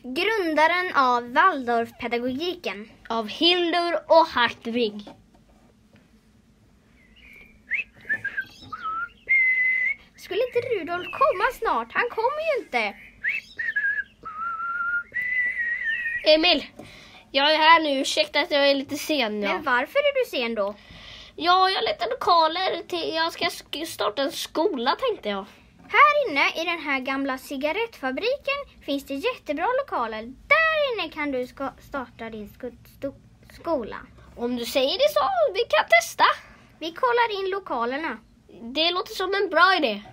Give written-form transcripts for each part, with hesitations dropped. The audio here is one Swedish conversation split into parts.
Grundaren av Waldorfpedagogiken. Av Hildur och Hartvig. Skulle inte Rudolf komma snart? Han kommer ju inte. Emil, jag är här nu. Ursäkta att jag är lite sen. Ja. Men varför är du sen då? Ja, jag letar lokaler till. Jag ska starta en skola, tänkte jag. Här inne i den här gamla cigarettfabriken finns det jättebra lokaler. Där inne kan du starta din skola. Om du säger det så, vi kan testa. Vi kollar in lokalerna. Det låter som en bra idé.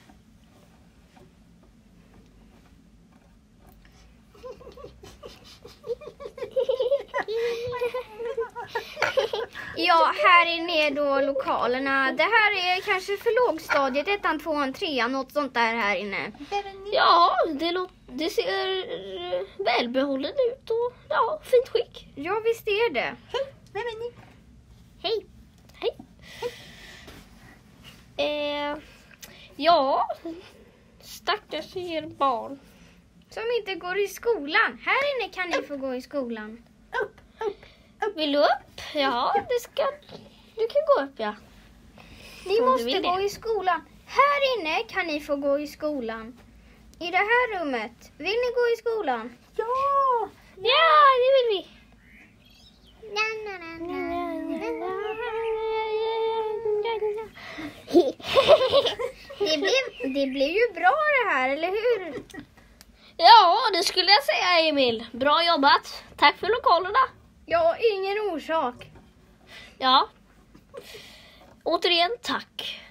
Ja, här inne är då lokalerna. Det här är kanske för lågstadiet, 1, 2, 3, något sånt där här inne. Ja, det ser välbehållet ut och ja, fint skick. Ja, visst är det. Vem är ni? Hej. Hej. Ja, stackars er barn. Som inte går i skolan. Här inne kan ni få gå i skolan. Upp. Vill du upp? Ja, du kan gå upp, ja. Ni Om du måste vill gå det. i skolan. Här inne kan ni få gå i skolan. I det här rummet. Vill ni gå i skolan? Ja! Ja, det vill vi. Det blev ju bra det här, eller hur? Ja, det skulle jag säga, Emil. Bra jobbat. Tack för lokalerna. Ja, ingen orsak. Ja. Återigen, tack.